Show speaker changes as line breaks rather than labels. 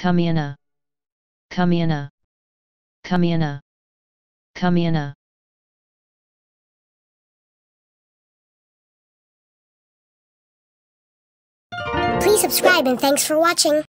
Kamiana, Kamiana, Kamiana, Kamiana.
Please subscribe and thanks for watching.